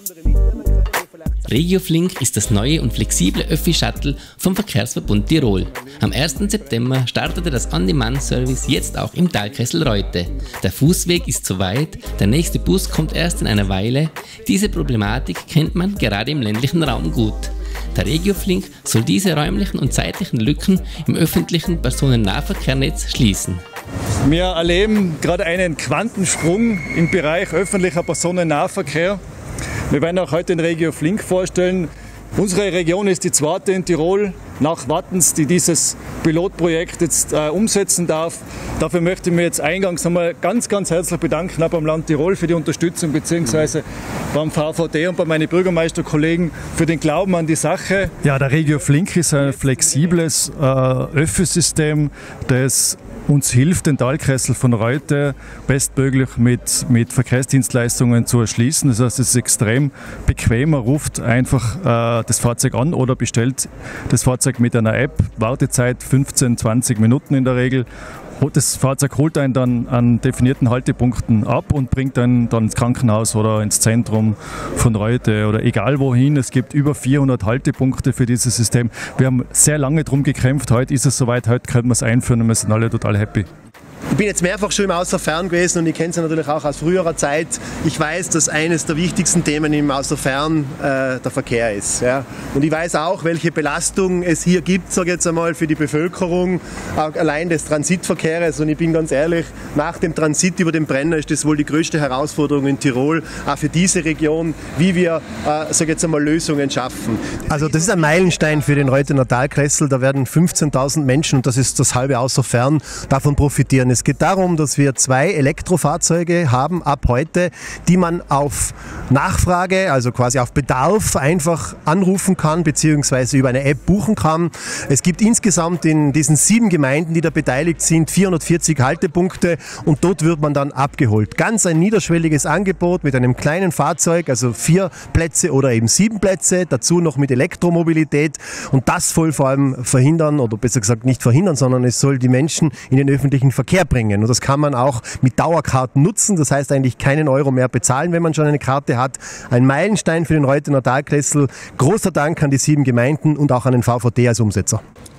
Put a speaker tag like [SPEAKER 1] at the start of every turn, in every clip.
[SPEAKER 1] RegioFlink ist das neue und flexible Öffi-Shuttle vom Verkehrsverbund Tirol. Am 1. September startete das On-Demand-Service jetzt auch im Talkessel Reute. Der Fußweg ist zu weit, der nächste Bus kommt erst in einer Weile. Diese Problematik kennt man gerade im ländlichen Raum gut. Der RegioFlink soll diese räumlichen und zeitlichen Lücken im öffentlichen Personennahverkehrnetz schließen.
[SPEAKER 2] Wir erleben gerade einen Quantensprung im Bereich öffentlicher Personennahverkehr. Wir werden auch heute den RegioFlink vorstellen. Unsere Region ist die zweite in Tirol nach Wattens, die dieses Pilotprojekt jetzt umsetzen darf. Dafür möchte ich mich jetzt eingangs einmal ganz herzlich bedanken, auch beim Land Tirol für die Unterstützung, beziehungsweise beim VVD und bei meinen Bürgermeisterkollegen für den Glauben an die Sache. Ja, der RegioFlink ist ein flexibles Öffi-System, das uns hilft, den Talkessel von Reute bestmöglich mit Verkehrsdienstleistungen zu erschließen. Das heißt, es ist extrem bequem. Man ruft einfach das Fahrzeug an oder bestellt das Fahrzeug mit einer App. Wartezeit 15-20 Minuten in der Regel. Das Fahrzeug holt einen dann an definierten Haltepunkten ab und bringt einen dann ins Krankenhaus oder ins Zentrum von Reute oder egal wohin. Es gibt über 400 Haltepunkte für dieses System. Wir haben sehr lange darum gekämpft. Heute ist es soweit, heute können wir es einführen und wir sind alle total happy.
[SPEAKER 3] Ich bin jetzt mehrfach schon im Außerfern gewesen und ich kenne es natürlich auch aus früherer Zeit. Ich weiß, dass eines der wichtigsten Themen im Außerfern der Verkehr ist. Ja. Und ich weiß auch, welche Belastung es hier gibt, sage ich jetzt einmal, für die Bevölkerung, auch allein des Transitverkehrs. Und ich bin ganz ehrlich, nach dem Transit über den Brenner ist das wohl die größte Herausforderung in Tirol, auch für diese Region, wie wir, sage ich jetzt einmal, Lösungen schaffen. Also das ist ein Meilenstein für den Reutener Talkessel. Da werden 15.000 Menschen, und das ist das halbe Außerfern, davon profitieren. Es geht darum, dass wir 2 Elektrofahrzeuge haben ab heute, die man auf Nachfrage, also quasi auf Bedarf einfach anrufen kann bzw. über eine App buchen kann. Es gibt insgesamt in diesen 7 Gemeinden, die da beteiligt sind, 440 Haltepunkte und dort wird man dann abgeholt. Ganz ein niederschwelliges Angebot mit einem kleinen Fahrzeug, also 4 Plätze oder eben 7 Plätze, dazu noch mit Elektromobilität und das soll vor allem verhindern oder besser gesagt nicht verhindern, sondern es soll die Menschen in den öffentlichen Verkehr bringen. Und das kann man auch mit Dauerkarten nutzen. Das heißt eigentlich keinen Euro mehr bezahlen, wenn man schon eine Karte hat. Ein Meilenstein für den Reutener Talkessel. Großer Dank an die 7 Gemeinden und auch an den VVD als Umsetzer.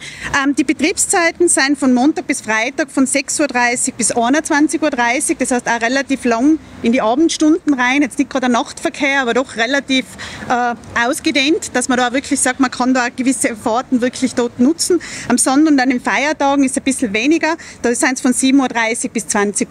[SPEAKER 4] Die Betriebszeiten sind von Montag bis Freitag von 6.30 Uhr bis 21.30 Uhr. Das heißt auch relativ lang in die Abendstunden rein. Jetzt nicht gerade der Nachtverkehr, aber doch relativ ausgedehnt, dass man da wirklich sagt, man kann da gewisse Fahrten wirklich dort nutzen. Am Sonntag und an den Feiertagen ist es ein bisschen weniger. Da sind es von 7.30 Uhr bis 20.30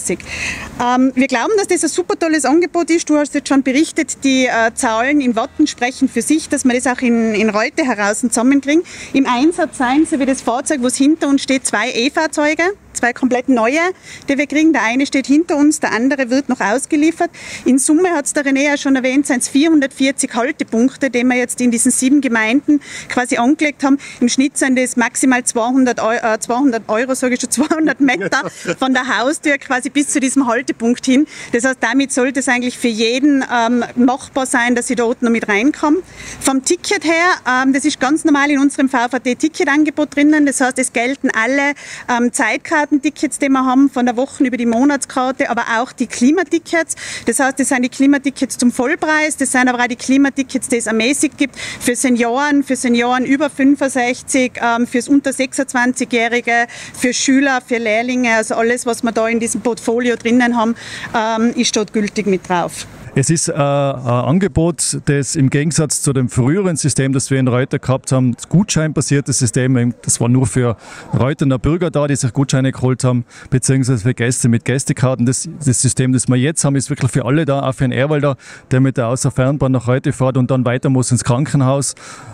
[SPEAKER 4] Uhr. Wir glauben, dass das ein super tolles Angebot ist. Du hast jetzt schon berichtet, die Zahlen in Watten sprechen für sich, dass wir das auch in Reute heraus zusammenkriegen. Im Einsatz sein, so wie das Fahrzeug, was hinter uns steht, 2 E-Fahrzeuge. 2 komplett neue, die wir kriegen. Der eine steht hinter uns, der andere wird noch ausgeliefert. In Summe, hat es der René ja schon erwähnt, sind es 440 Haltepunkte, die wir jetzt in diesen 7 Gemeinden quasi angelegt haben. Im Schnitt sind das maximal 200 Euro, sage ich schon, 200 Meter von der Haustür quasi bis zu diesem Haltepunkt hin. Das heißt, damit sollte es eigentlich für jeden machbar sein, dass ich dort noch mit reinkomme. Vom Ticket her, das ist ganz normal in unserem VVD-Ticketangebot drinnen. Das heißt, es gelten alle Zeitkarten, Tickets, die wir haben, von der Wochen über die Monatskarte, aber auch die Klimatickets. Das heißt, das sind die Klimatickets zum Vollpreis, das sind aber auch die Klimatickets, die es ermäßigt gibt für Senioren über 65, fürs unter 26-Jährige, für Schüler, für Lehrlinge, also alles, was wir da in diesem Portfolio drinnen haben, ist dort gültig mit drauf.
[SPEAKER 2] Es ist ein Angebot, das im Gegensatz zu dem früheren System, das wir in Reute gehabt haben, das gutscheinbasiertes System, das war nur für Reutener Bürger da, die sich Gutscheine geholt haben, beziehungsweise für Gäste mit Gästekarten. Das System, das wir jetzt haben, ist wirklich für alle da, auch für einen Erwalder, der mit der Außerfernbahn nach Reute fährt und dann weiter muss ins Krankenhaus.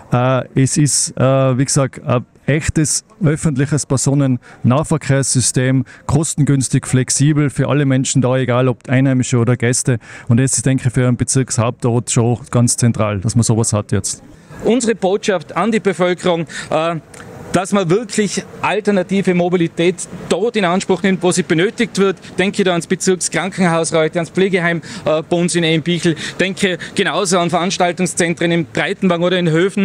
[SPEAKER 2] Es ist, wie gesagt, ein echtes öffentliches Personennahverkehrssystem, kostengünstig, flexibel, für alle Menschen da, egal ob Einheimische oder Gäste. Und das ist, denke ich, für einen Bezirkshauptort schon ganz zentral, dass man sowas hat jetzt.
[SPEAKER 5] Unsere Botschaft an die Bevölkerung, dass man wirklich alternative Mobilität dort in Anspruch nimmt, wo sie benötigt wird. Denke da ans Bezirkskrankenhaus heute, ans Pflegeheim bei uns in Eimbichel. Denke genauso an Veranstaltungszentren im Breitenwang oder in Höfen.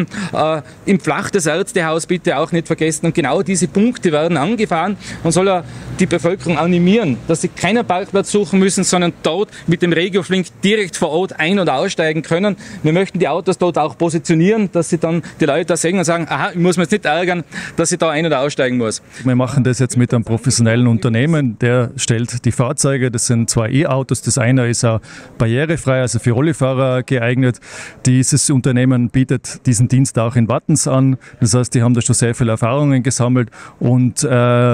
[SPEAKER 5] Im Flach das Ärztehaus bitte auch nicht vergessen. Und genau diese Punkte werden angefahren und soll die Bevölkerung animieren, dass sie keinen Parkplatz suchen müssen, sondern dort mit dem Regioflink direkt vor Ort ein- und aussteigen können. Wir möchten die Autos dort auch positionieren, dass sie dann die Leute da sehen und sagen, aha, ich muss mich jetzt nicht ärgern, dass ich da ein- oder aussteigen muss.
[SPEAKER 2] Wir machen das jetzt mit einem professionellen Unternehmen, der stellt die Fahrzeuge, das sind 2 E-Autos, das eine ist auch barrierefrei, also für Rollifahrer geeignet. Dieses Unternehmen bietet diesen Dienst auch in Wattens an, das heißt, die haben da schon sehr viele Erfahrungen gesammelt und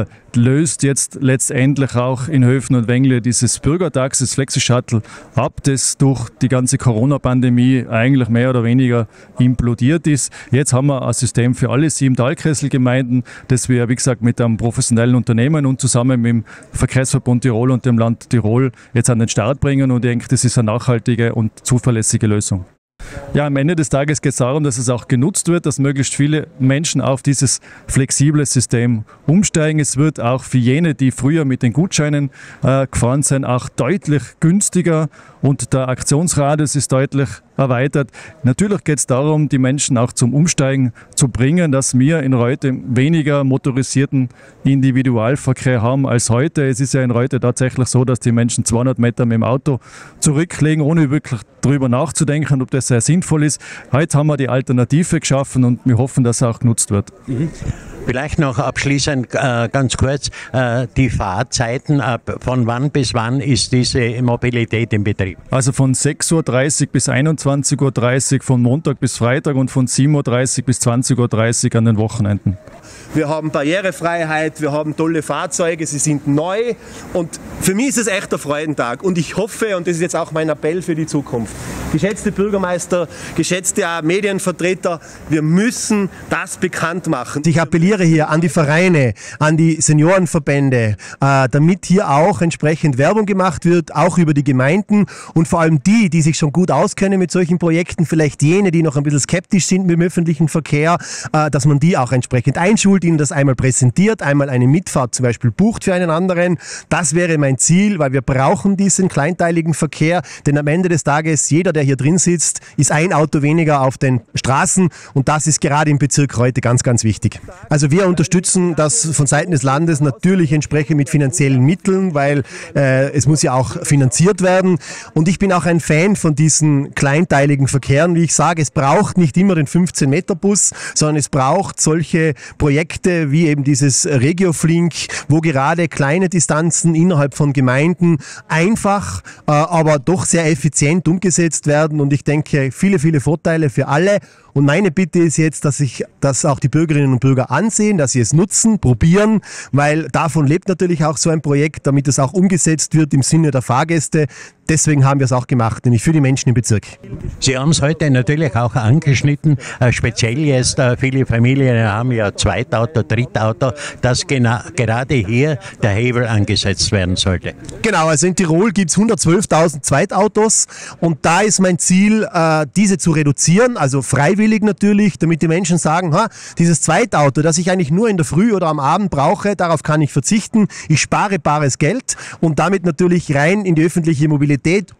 [SPEAKER 2] löst jetzt letztendlich auch in Höfen und Wengle dieses Bürgertaxi, das Flexi-Shuttle ab, das durch die ganze Corona-Pandemie eigentlich mehr oder weniger implodiert ist. Jetzt haben wir ein System für alle 7 Talkesselgemeinden, das wir, wie gesagt, mit einem professionellen Unternehmen und zusammen mit dem Verkehrsverbund Tirol und dem Land Tirol jetzt an den Start bringen und ich denke, das ist eine nachhaltige und zuverlässige Lösung. Ja, am Ende des Tages geht es darum, dass es auch genutzt wird, dass möglichst viele Menschen auf dieses flexible System umsteigen. Es wird auch für jene, die früher mit den Gutscheinen gefahren sind, auch deutlich günstiger und der Aktionsradius ist deutlich erweitert. Natürlich geht es darum, die Menschen auch zum Umsteigen zu bringen, dass wir in Reute weniger motorisierten Individualverkehr haben als heute. Es ist ja in Reute tatsächlich so, dass die Menschen 200 Meter mit dem Auto zurücklegen, ohne wirklich darüber nachzudenken, ob das sehr sinnvoll ist. Heute haben wir die Alternative geschaffen und wir hoffen, dass es auch genutzt wird.
[SPEAKER 6] Vielleicht noch abschließend ganz kurz die Fahrzeiten. Von wann bis wann ist diese Mobilität in Betrieb?
[SPEAKER 2] Also von 6.30 Uhr bis 21.30 Uhr, von Montag bis Freitag und von 7.30 Uhr bis 20.30 Uhr an den Wochenenden.
[SPEAKER 3] Wir haben Barrierefreiheit, wir haben tolle Fahrzeuge, sie sind neu und für mich ist es echt ein Freudentag und ich hoffe, und das ist jetzt auch mein Appell für die Zukunft, geschätzte Bürgermeister, geschätzte Medienvertreter, wir müssen das bekannt machen. Ich appelliere hier an die Vereine, an die Seniorenverbände, damit hier auch entsprechend Werbung gemacht wird, auch über die Gemeinden und vor allem die sich schon gut auskennen mit solchen Projekten, vielleicht jene, die noch ein bisschen skeptisch sind mit dem öffentlichen Verkehr, dass man die auch entsprechend einschult, ihnen das einmal präsentiert, einmal eine Mitfahrt zum Beispiel bucht für einen anderen. Das wäre mein Ziel, weil wir brauchen diesen kleinteiligen Verkehr, denn am Ende des Tages, jeder, der hier drin sitzt, ist ein Auto weniger auf den Straßen und das ist gerade im Bezirk heute ganz, ganz wichtig. Also wir unterstützen das von Seiten des Landes natürlich entsprechend mit finanziellen Mitteln, weil es muss ja auch finanziert werden und ich bin auch ein Fan von diesen kleinteiligen Verkehren, wie ich sage, es braucht nicht immer den 15-Meter-Bus, sondern es braucht solche Projekte wie eben dieses Regioflink, wo gerade kleine Distanzen innerhalb von Gemeinden einfach, aber doch sehr effizient umgesetzt werden und ich denke, viele, viele Vorteile für alle. Und meine Bitte ist jetzt, dass auch die Bürgerinnen und Bürger ansehen, dass sie es nutzen, probieren, weil davon lebt natürlich auch so ein Projekt, damit es auch umgesetzt wird im Sinne der Fahrgäste. Deswegen haben wir es auch gemacht, nämlich für die Menschen im Bezirk.
[SPEAKER 6] Sie haben es heute natürlich auch angeschnitten, speziell jetzt viele Familien haben ja Zweitauto, Drittauto, dass gerade hier der Hebel angesetzt werden sollte.
[SPEAKER 3] Genau, also in Tirol gibt es 112.000 Zweitautos und da ist mein Ziel, diese zu reduzieren, also freiwillig natürlich, damit die Menschen sagen, dieses Zweitauto, das ich eigentlich nur in der Früh oder am Abend brauche, darauf kann ich verzichten, ich spare bares Geld und damit natürlich rein in die öffentliche Mobilität,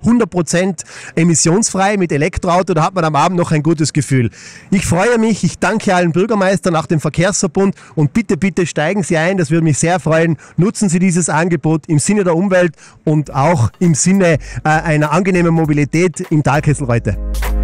[SPEAKER 3] 100% emissionsfrei mit Elektroauto, da hat man am Abend noch ein gutes Gefühl. Ich freue mich, ich danke allen Bürgermeistern, auch dem Verkehrsverbund und bitte, bitte steigen Sie ein, das würde mich sehr freuen. Nutzen Sie dieses Angebot im Sinne der Umwelt und auch im Sinne einer angenehmen Mobilität im Talkessel Reute.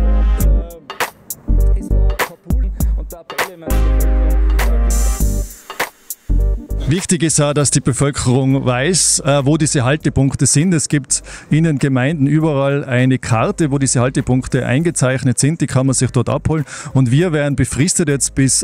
[SPEAKER 2] Wichtig ist auch, dass die Bevölkerung weiß, wo diese Haltepunkte sind. Es gibt in den Gemeinden überall eine Karte, wo diese Haltepunkte eingezeichnet sind. Die kann man sich dort abholen. Und wir werden befristet jetzt bis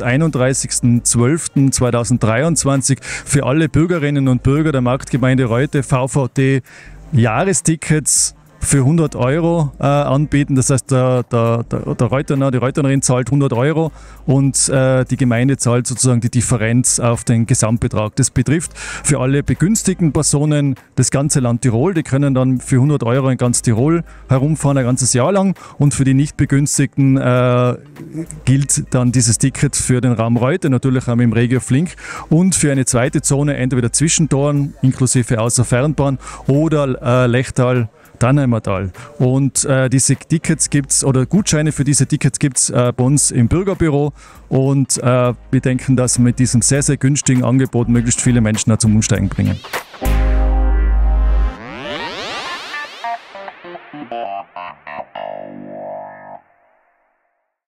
[SPEAKER 2] 31.12.2023 für alle Bürgerinnen und Bürger der Marktgemeinde Reute VVT Jahrestickets für 100 € anbieten. Das heißt, der Reutener, die Reutenerin zahlt 100 € und die Gemeinde zahlt sozusagen die Differenz auf den Gesamtbetrag. Das betrifft für alle begünstigten Personen das ganze Land Tirol. Die können dann für 100 € in ganz Tirol herumfahren, ein ganzes Jahr lang. Und für die nicht begünstigten gilt dann dieses Ticket für den Raum Reute, natürlich auch im Regio Flink, und für eine zweite Zone entweder Zwischentoren inklusive Außerfernbahn oder Lechtal, Tannheimertal. Und diese Tickets gibt's, oder Gutscheine für diese Tickets gibt es bei uns im Bürgerbüro, und wir denken, dass wir mit diesem sehr, sehr günstigen Angebot möglichst viele Menschen zum Umsteigen bringen.